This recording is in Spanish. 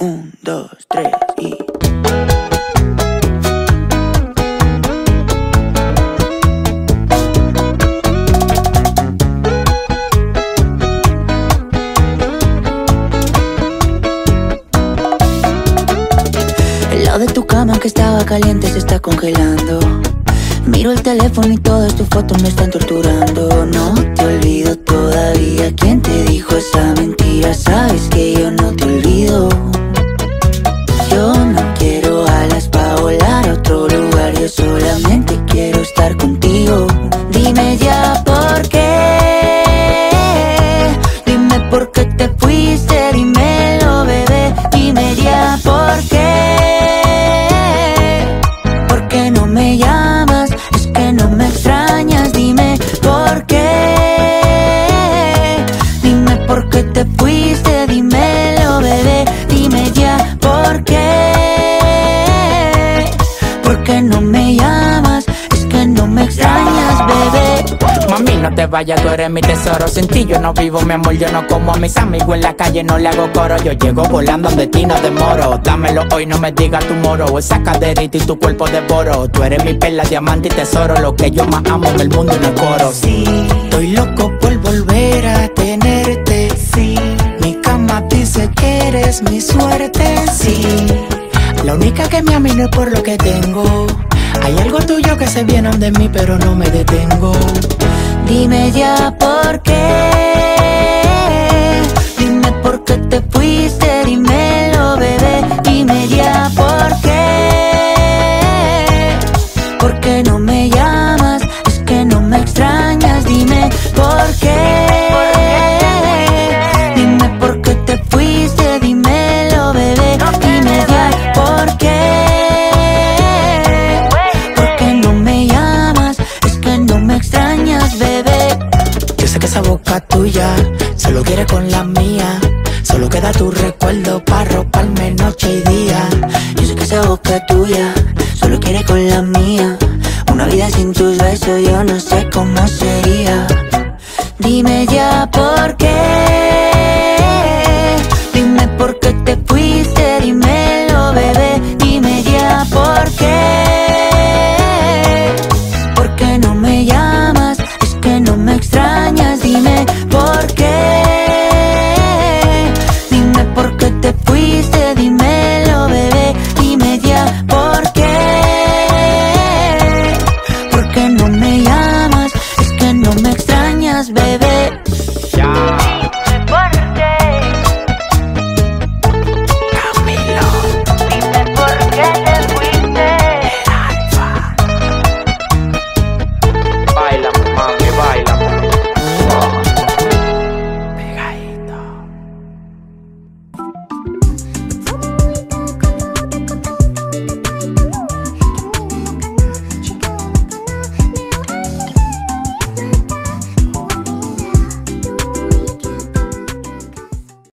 Un, dos, tres y... El lado de tu cama que estaba caliente se está congelando. Miro el teléfono y todas tus fotos me están torturando. No te olvido todavía. ¿Quién te dijo esa mentira? Sabes que yo no te olvido. Yo no quiero alas pa' volar a otro lugar. Yo solamente quiero estar contigo. Dime ya por qué. Dime por qué te fuiste. Dímelo, bebé. Dime ya por qué. ¿Por qué no me llamas? Es que no me extrañas. Dime por qué. Dime por qué te fuiste. Dímelo, bebé. Dime ya por qué. ¿Por qué no me llamas? Es que no me extrañas, bebé. Mami, no te vayas, tú eres mi tesoro. Sin ti yo no vivo, mi amor, yo no como a mis amigos en la calle, no le hago coro. Yo llego volando donde ti no demoro. Dámelo hoy, no me digas tu moro. Esa caderita y tu cuerpo devoro. Tú eres mi perla, diamante y tesoro. Lo que yo más amo en el mundo y no coro. Sí, estoy loco por volver a tenerte. Sí, mi cama dice que eres mi suerte. Sí, la única que me ama no es por lo que tengo. Hay algo tuyo que se viene de mí, pero no me detengo. Dime ya por qué. Dime por qué te fuiste. Dímelo, bebé. Dime ya por qué. ¿Por qué no me llamas? Es que no me extrañas. Dime por qué. Dime por qué te fuiste. Dímelo, bebé. Dime ya por qué. ¿Por qué no me llamas? Es que no me extrañas, bebé. Yo sé que esa boca tuya solo quiere con la mía. Solo queda tu recuerdo para roparme noche y día. Yo sé que esa boca tuya solo quiere con la mía. Una vida sin tus besos yo no sé cómo sería. Dime ya por qué.